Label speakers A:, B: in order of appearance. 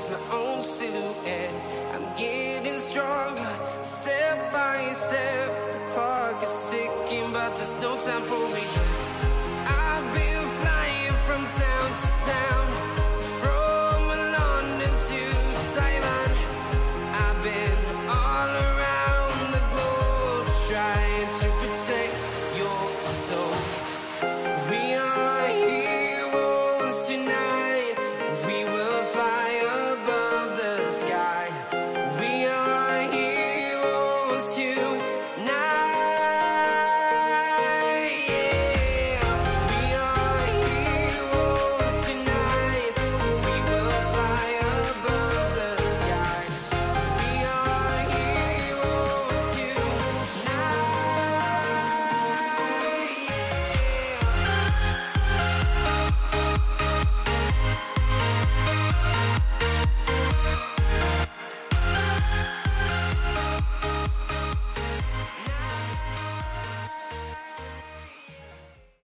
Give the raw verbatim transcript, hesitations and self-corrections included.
A: my own silhouette. I'm getting stronger, step by step. The clock is ticking, but there's no time for regrets. I've been flying from town to town,